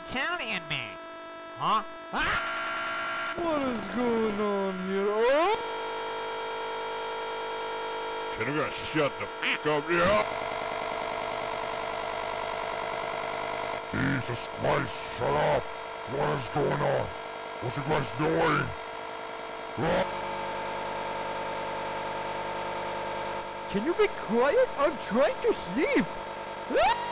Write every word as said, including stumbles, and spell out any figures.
Italian man? Huh? Ah! What is going on here? Oh! Can you guys shut the f*** up here? Jesus Christ, shut up! What is going on? What you guys doing? Can you be quiet? I'm trying to sleep!